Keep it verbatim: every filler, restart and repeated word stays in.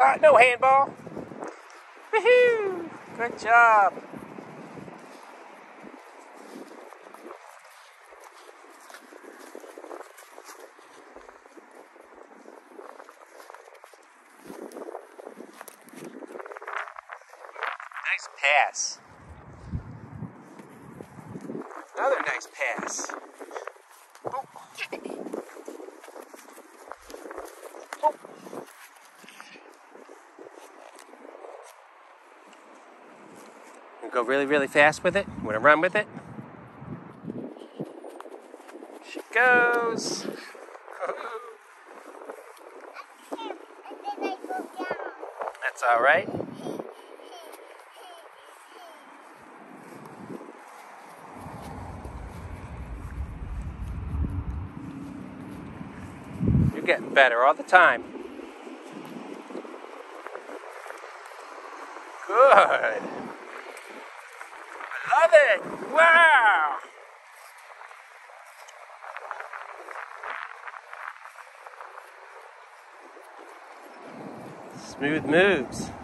Uh, no handball. Woohoo! Good job. Nice pass. Another nice pass. Oh. Oh. You go really, really fast with it? You want to run with it? She goes. That's all right. You're getting better all the time. Good. I love it. Wow. Smooth moves.